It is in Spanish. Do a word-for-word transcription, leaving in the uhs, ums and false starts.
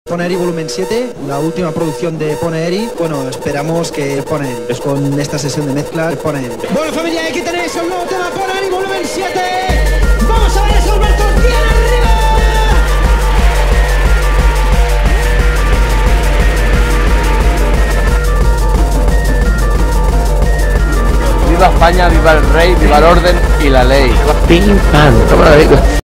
Pont Aeri volumen siete, la última producción de Pont Aeri. Bueno, esperamos que Pont Aeri, es con esta sesión de mezcla Pont Aeri. Bueno familia, aquí tenéis un nuevo tema Pont Aeri volumen siete. Vamos a ver esos Albertos bien arriba. Viva España, viva el rey, viva el orden y la ley. Pim pam, toma la